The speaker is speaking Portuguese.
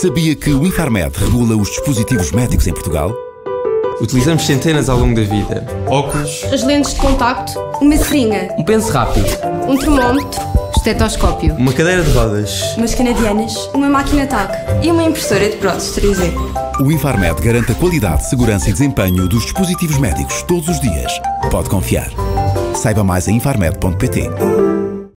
Sabia que o Infarmed regula os dispositivos médicos em Portugal? Utilizamos centenas ao longo da vida. Óculos, as lentes de contacto, uma seringa, um penso rápido, um termómetro, estetoscópio, uma cadeira de rodas, umas canadianas, uma máquina TAC e uma impressora de próteses 3D. O Infarmed garante a qualidade, segurança e desempenho dos dispositivos médicos todos os dias. Pode confiar. Saiba mais em infarmed.pt.